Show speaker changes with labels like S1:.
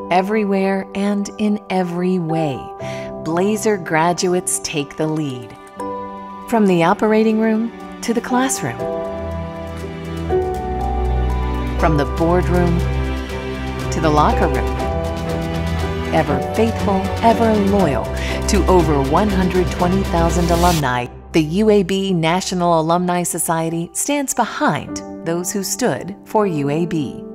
S1: Everywhere and in every way, Blazer graduates take the lead. From the operating room to the classroom. From the boardroom to the locker room. Ever faithful, ever loyal to over 120,000 alumni, the UAB National Alumni Society stands behind those who stood for UAB.